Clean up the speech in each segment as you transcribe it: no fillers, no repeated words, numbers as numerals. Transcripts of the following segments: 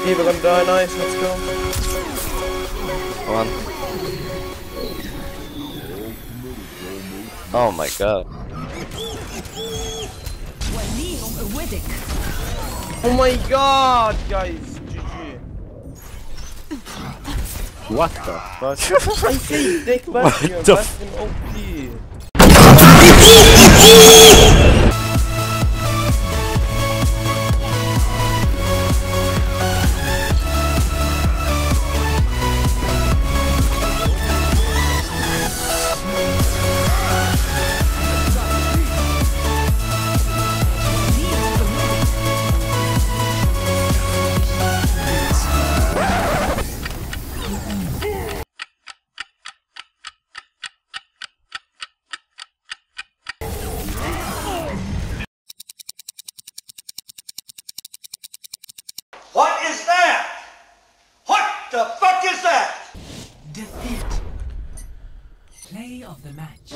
Okay, we're gonna die, nice, let's go. Come on. Oh my god. Oh my god, guys! GG. What the fuck? I say Dick Bastion, the Bastion OP. What is that? What the fuck is that? Defeat. Play of the match.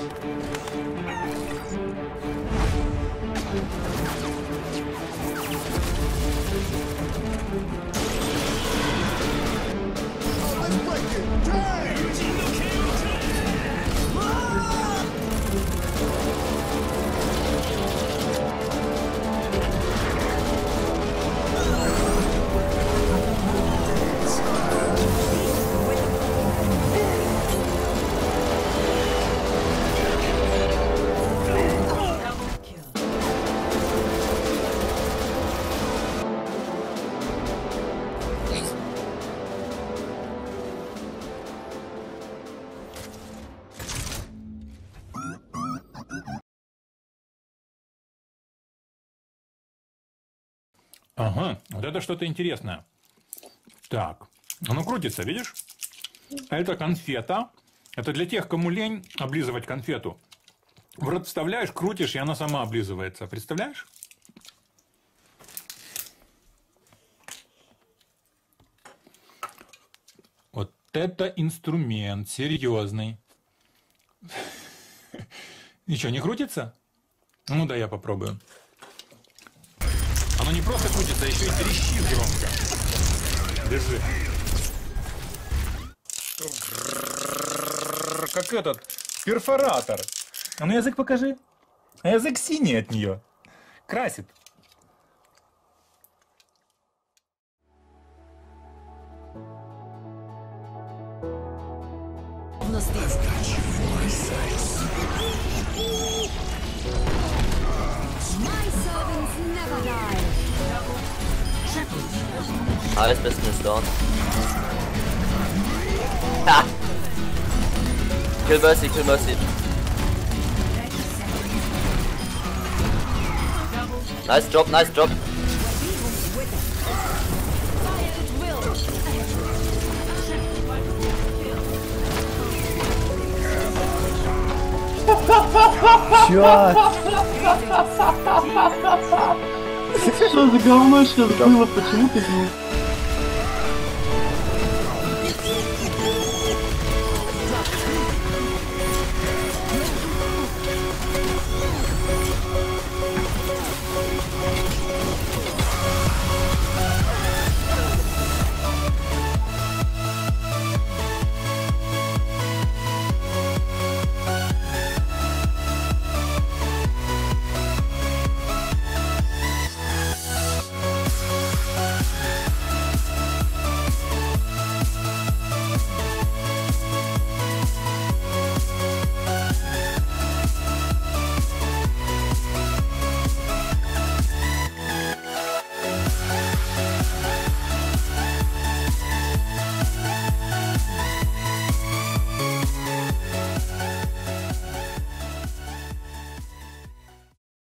Ага, вот это что-то интересное. Так, оно крутится, видишь? Это конфета. Это для тех, кому лень облизывать конфету. В рот вставляешь, крутишь, и она сама облизывается. Представляешь? Вот это инструмент серьезный. Ничего, не крутится? Ну да, я попробую. Оно не просто крутится, а еще и трещит громко. Держи. Как этот перфоратор. А ну язык покажи. А язык синий от нее. Красит. Alles Besten ist down. Ha! Kill Mercy, kill Mercy. Nice job, nice job. Что за говно сейчас было? Почему ты не...